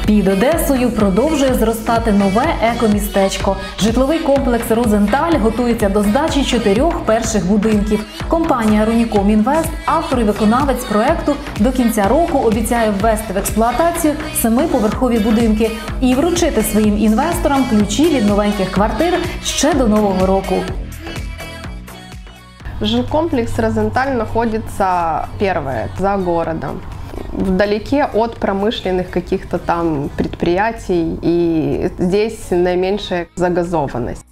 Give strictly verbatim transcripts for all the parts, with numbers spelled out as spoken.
Під Одесою продовжує зростати нове екомістечко. Житловий комплекс «Розенталь» готується до здачі чотирьох перших будинків. Компанія «Руником Інвест», автор і виконавець проекту, до кінця року обіцяє ввести в експлуатацію семиповерхові будинки і вручити своїм інвесторам ключі від новеньких квартир ще до Нового року. Жилкомплекс «Розенталь» находится, первое, за городом, вдалеке от промышленных каких-то там предприятий, и здесь наименьшая загазованность.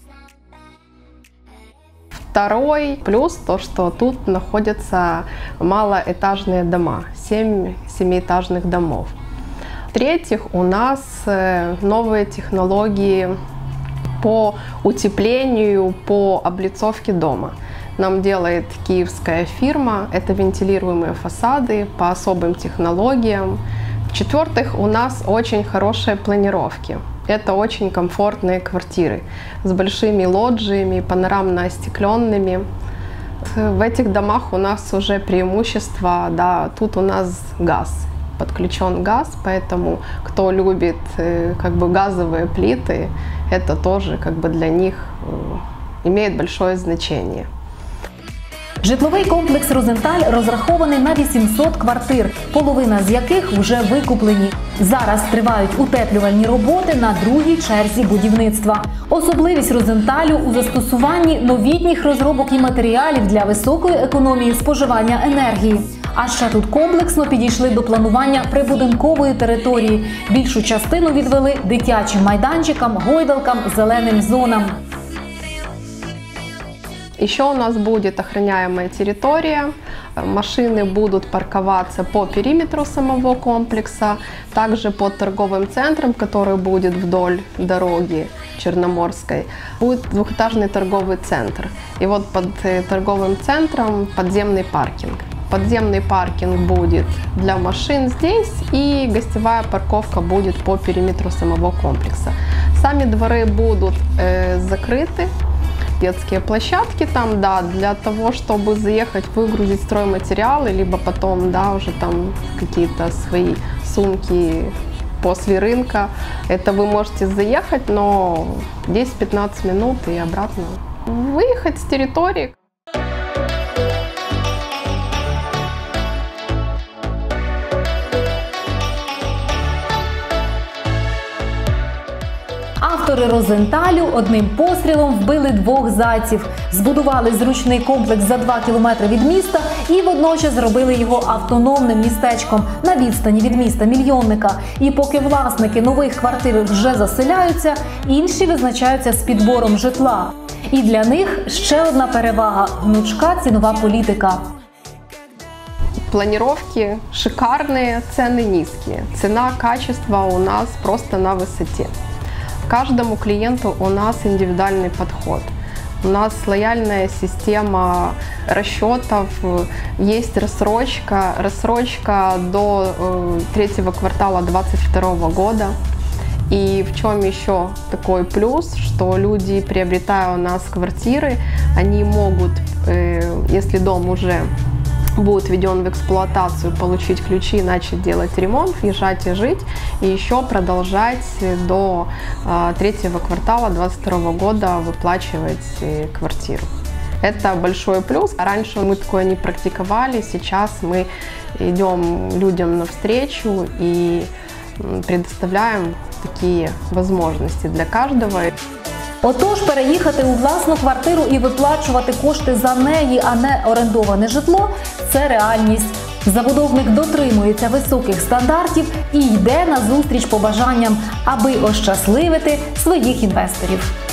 Второй плюс то, что тут находятся малоэтажные дома, семь семиэтажных домов. В-третьих, у нас новые технологии по утеплению, по облицовке дома. Нам делает киевская фирма, это вентилируемые фасады по особым технологиям. В-четвертых, у нас очень хорошие планировки. Это очень комфортные квартиры с большими лоджиями, панорамно-остекленными. В этих домах у нас уже преимущество, да, тут у нас газ, подключен газ, поэтому кто любит как бы газовые плиты, это тоже как бы для них имеет большое значение. Житловий комплекс «Розенталь» розрахований на вісімсот квартир, половина з яких вже викуплені. Зараз тривають утеплювальні роботи на другій черзі будівництва. Особливість «Розенталю» у застосуванні новітніх розробок і матеріалів для високої економії споживання енергії. А ще тут комплексно підійшли до планування прибудинкової території. Більшу частину відвели дитячим майданчикам, гойдалкам, зеленим зонам. Еще у нас будет охраняемая территория, машины будут парковаться по периметру самого комплекса, также под торговым центром, который будет вдоль дороги Черноморской, будет двухэтажный торговый центр. И вот под торговым центром подземный паркинг. Подземный паркинг будет для машин здесь, и гостевая парковка будет по периметру самого комплекса. Сами дворы будут э, закрыты. Детские площадки там, да, для того, чтобы заехать, выгрузить стройматериалы, либо потом, да, уже там какие-то свои сумки после рынка. Это вы можете заехать, но десять-пятнадцать минут и обратно выехать с территории. Автори «Розенталю» одним пострілом вбили двох зайців. Збудували зручний комплекс за два кілометри від міста і водночас зробили його автономним містечком на відстані від міста-мільйонника. І поки власники нових квартир вже заселяються, інші визначаються з підбором житла. І для них ще одна перевага – гнучка цінова політика. Планировки шикарные, цены низкие. Цена-качество у нас просто на высоте. Каждому клиенту у нас индивидуальный подход. У нас лояльная система расчетов, есть рассрочка, рассрочка до э, третьего квартала две тысячи двадцать второго года. И в чем еще такой плюс, что люди, приобретая у нас квартиры, они могут, э, если дом уже будет введен в эксплуатацию, получить ключи, начать делать ремонт, въезжать и жить, и еще продолжать до третьего квартала две тысячи двадцать второго года выплачивать квартиру. Это большой плюс. Раньше мы такое не практиковали, сейчас мы идем людям навстречу и предоставляем такие возможности для каждого. Отож, переїхати у власну квартиру і виплачувати кошти за неї, а не орендоване житло – це реальність. Забудовник дотримується високих стандартів і йде назустріч побажанням, аби ощасливити своїх інвесторів.